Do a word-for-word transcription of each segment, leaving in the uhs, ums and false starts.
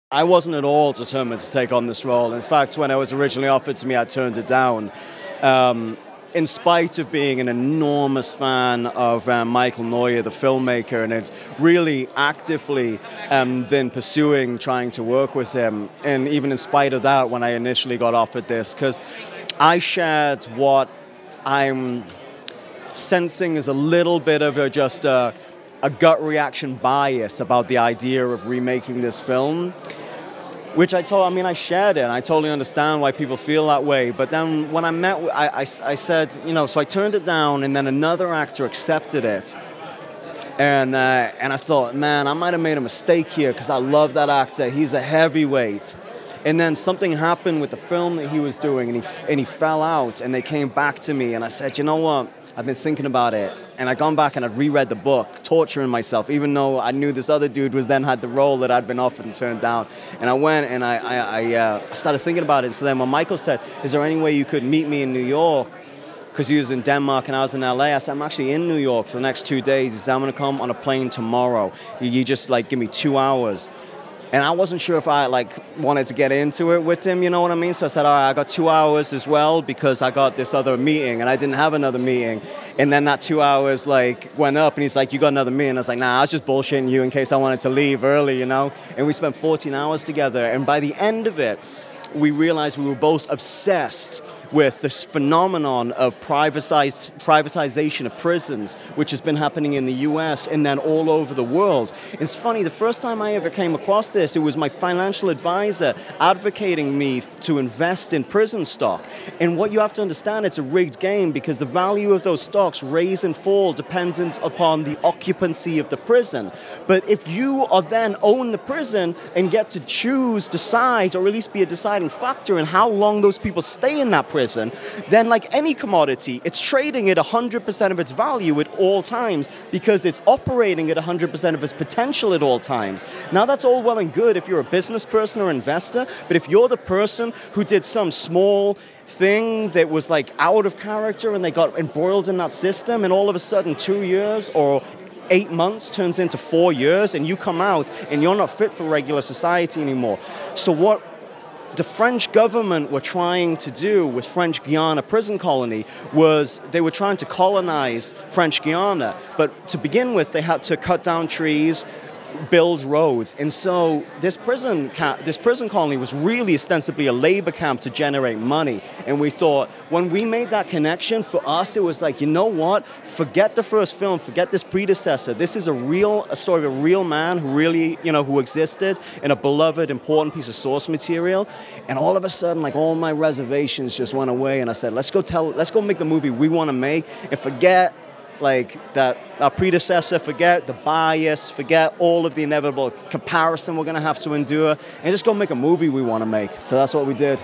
I wasn't at all determined to take on this role. In fact, when it was originally offered to me, I turned it down. Um, in spite of being an enormous fan of um, Michael Neuer, the filmmaker, and had really actively um, been pursuing trying to work with him. And even in spite of that, when I initially got offered this, because I shared what I'm sensing is a little bit of a, just a, a gut reaction bias about the idea of remaking this film. Which I told, I mean, I shared it, and I totally understand why people feel that way. But then when I met, I, I, I said, you know, so I turned it down, and then another actor accepted it. And uh, and I thought, man, I might have made a mistake here, because I love that actor. He's a heavyweight. And then something happened with the film that he was doing, and he, and he fell out, and they came back to me, and I said, you know what? I've been thinking about it, and I'd gone back and I'd reread the book, torturing myself, even though I knew this other dude was then had the role that I'd been offered and turned down. And I went and I, I, I uh, started thinking about it. So then when Michael said, is there any way you could meet me in New York? Because he was in Denmark and I was in L A. I said, I'm actually in New York for the next two days. He said, I'm going to come on a plane tomorrow. You, you just like give me two hours. And I wasn't sure if I like wanted to get into it with him, you know what I mean? So I said, all right, I got two hours as well because I got this other meeting and I didn't have another meeting. And then that two hours like went up and he's like, you got another meeting? I was like, nah, I was just bullshitting you in case I wanted to leave early, you know? And we spent fourteen hours together. And by the end of it, we realized we were both obsessed with this phenomenon of privatized, privatization of prisons, which has been happening in the U S and then all over the world. It's funny, the first time I ever came across this, it was my financial advisor advocating me f- to invest in prison stock. And what you have to understand, it's a rigged game because the value of those stocks raise and fall dependent upon the occupancy of the prison. But if you are then own the prison and get to choose, decide, or at least be a deciding factor in how long those people stay in that prison, then like any commodity, it's trading at one hundred percent of its value at all times because it's operating at one hundred percent of its potential at all times. Now that's all well and good if you're a business person or investor, but if you're the person who did some small thing that was like out of character and they got embroiled in that system and all of a sudden two years or eight months turns into four years and you come out and you're not fit for regular society anymore. So what the French government were trying to do with French Guiana prison colony was they were trying to colonize French Guiana, but to begin with they had to cut down trees, build roads, and so this prison ca- this prison colony was really ostensibly a labor camp to generate money. And we thought when we made that connection, for us it was like, you know what, forget the first film, forget this predecessor. This is a real a story of a real man who really, you know, who existed in a beloved important piece of source material. And all of a sudden, like, all my reservations just went away, and I said, let's go tell let's go make the movie we want to make and forget like that our predecessor, forget the bias, forget all of the inevitable comparison we're going to have to endure, and just go make a movie we want to make. So that's what we did.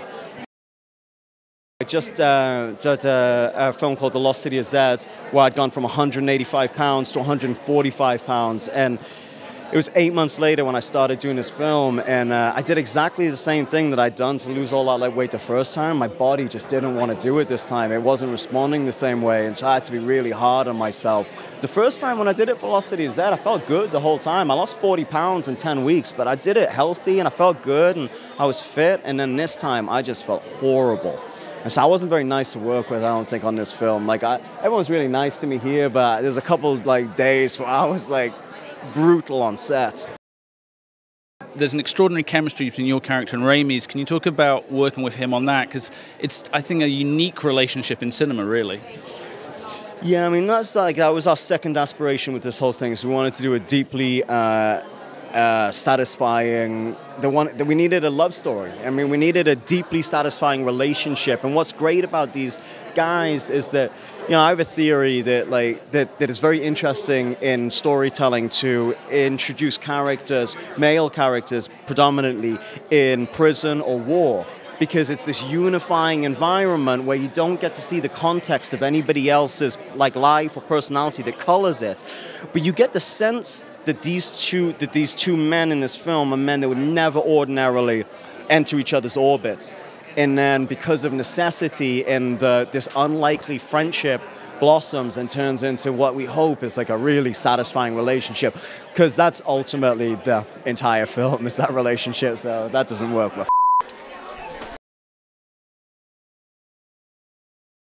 I just uh, did a, a film called The Lost City of Zed, where I'd gone from one hundred eighty-five pounds to one hundred forty-five pounds, and it was eight months later when I started doing this film, and uh, I did exactly the same thing that I'd done to lose all that like, weight the first time. My body just didn't want to do it this time. It wasn't responding the same way, and so I had to be really hard on myself. The first time when I did it for Lost City of Zed, I felt good the whole time. I lost forty pounds in ten weeks, but I did it healthy, and I felt good, and I was fit, and then this time I just felt horrible. And so I wasn't very nice to work with, I don't think, on this film. Like, I, everyone's really nice to me here, but there's a couple like days where I was like, brutal on set. There's an extraordinary chemistry between your character and Raimi's. Can you talk about working with him on that? Because it's, I think, a unique relationship in cinema, really. Yeah, I mean, that's like, that was our second aspiration with this whole thing. So we wanted to do a deeply uh, uh, satisfying, the one that we needed a love story. I mean, we needed a deeply satisfying relationship. And what's great about these guys is that, you know, I have a theory that like that, that is very interesting in storytelling to introduce characters, male characters, predominantly in prison or war, because it's this unifying environment where you don't get to see the context of anybody else's like life or personality that colors it, but you get the sense that these two that these two men in this film are men that would never ordinarily enter each other's orbits. And then because of necessity and the, this unlikely friendship blossoms and turns into what we hope is like a really satisfying relationship, because that's ultimately the entire film, is that relationship. So that doesn't work well.